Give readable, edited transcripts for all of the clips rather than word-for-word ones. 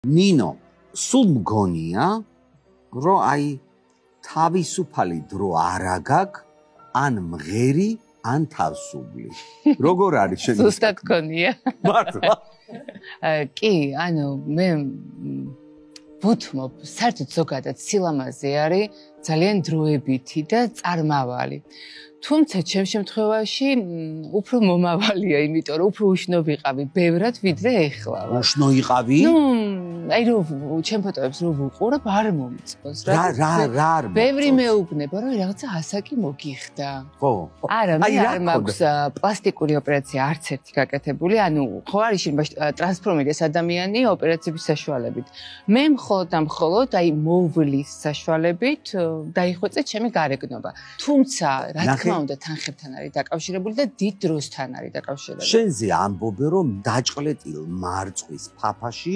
Nino, სულ მგონია, რომ აი თავისუფალი დრო არ აგაქვს, ან მღერი, ან თავსუბლი. როგორ არის შენი? ზუსტად გქონია. მართლა? კი, ანუ მე ვუთმობ, საერთოდ ზოგადად სილამაზე არის ძალიან დროებითი და წარმავალი. თუმცა ჩემ შემთხვევაში უფრო მომავალია, იმიტომ რომ უფრო უშნო ვიყავი ბევრად ვიდრე ეხლა. უშნო იყავი? აი რომ ჩემ ფოტოებს რო ვუყურებ, არ მომწონს რა. რა არ მომწონს? ბევრი მეუბნება, რომ რაღაცა ასაკი მოგიხდა. ხო. არა, მე არ მაქვს პლასტიკური ოპერაცია არც ერთი გაკეთებული, ანუ ხო არის ტრანსფორმირდეს ადამიანი ოპერაციების საშუალებით. მე მხოლოდ აი მოვლის საშუალებით დაიხვეწე ჩემი გარეგნობა. თუმცა რა თქმა უნდა თანხებთან არის დაკავშირებული და დიდ დროსთან არის დაკავშირებული. შენზე ამბობენ რომ დაჭყლეტილ მარწყვის ფაფაში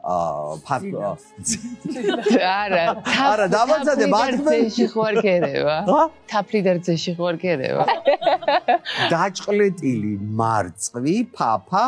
არა დავაცადე მართლში ხوار გერევა თაფლიდერძეში ხوار გერევა დაჭყლეტილი მარწყვი ფაფა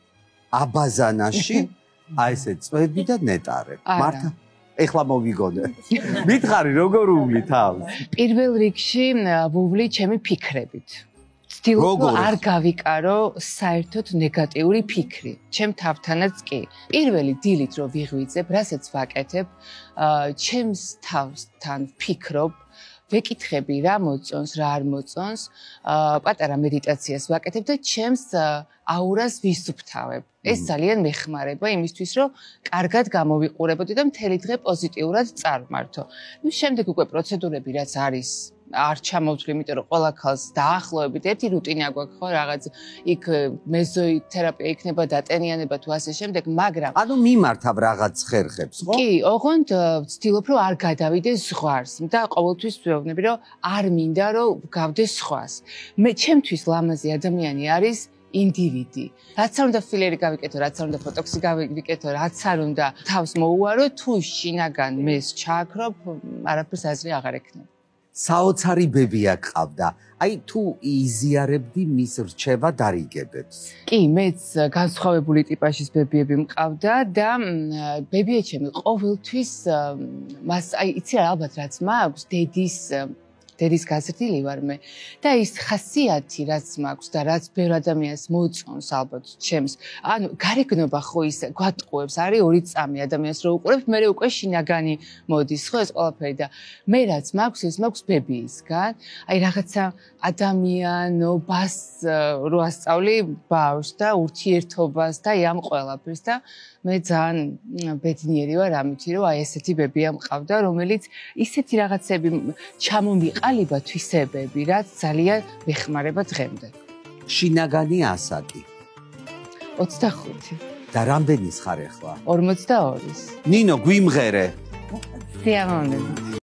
აბაზანაში აი ესე წვები და ნეტარე მართა ეხლა მოვიგონე მითხარი როგორ უვლი თავს პირველ რიგში ვუვლი ჩემი ფიქრებით ვცდილობ არ გავიკარო საერთოდ ნეგატიური ფიქრი ჩემ თავთანაც კი პირველი დილით რო ვიღვიძებ რასაც ვაკეთებ ჩემს თავსთან ვფიქრობ ვეკითხები რა მოწონს რა არ მოწონს პატარა მედიტაციას ვაკეთებ და ჩემს აურას ვისუფთავებ ეს ძალიან მეხმარება იმისთვის რომ კარგად გამოვიყურებოდი და მთელი დღე პოზიტიურად წარმართო ნუ შემდეგ უკვე პროცედურები რაც არის არ ჩამოვთვლი, იმიტომ რომ ყველა ქალს დაახლოებით ერთი რუტინა გვაქვს ხო რაღაც იქ მეზოთერაპია იქნება დატენიანება თუ ასე შემდეგ, მაგრამ ანუ მიმართავ რაღაც ხერხებს, ხო? კი, ოღონდ ვცდილობ რომ არ გადავიდე ზღვარს და ყოველთვის ვეუბნები რომ არ მინდა რომ გავდე ზღვას. მე ჩემთვის ლამაზი ადამიანი არის ინდივიდი. რაც არ უნდა ფილერი გავიკეთო, რაც არ უნდა ბოტოქსი გავიკეთო, რაც არ უნდა თავს მოუარო, თუ შინაგან მეს ჩააქრობ, არაფერს აზრი აღარ ექნება. საოცარი ბებია ყავდა. აი თუ იზიარებდი მის რჩევა დარიგებებს. კი, მეც განსხვავებული ტიპაჟის ბებიები მყავდა და ბებიაჩემი ყოველთვის მას აი იცი რა ალბათ რაც მაქვს დედის გაზრდილი ვარ მე და ის ხასიათი რაც მაქვს და რაც ბევრ ადამიანს მოწონს ალბათ ჩემს ანუ გარეგნობა ხო ის გვატყუებს არის ორი წამი ადამიანს რო უყურებ მე უკვე შინაგანი მოდის ხო ეს ყველაფერი და მე რაც მაქვს ეს მაქვს ბებიისგან აი რაღაცა ადამიანობას რო ასწავლი ბავშვს და ურთიერთობას და ამ ყველაფერს და მე ძალიან ბედნიერი ვარ ამით რომ აი ესეთი ბებია მყავდა რომელიც ისეთი რაღაცები ჩამომიყალიბა თვისებები რაც ძალიან მეხმარება დღემდე შინაგანი ასაკი 25 და რამდენის ხარ ახლა 42 ნინო გვიმღერე სიამოვნებით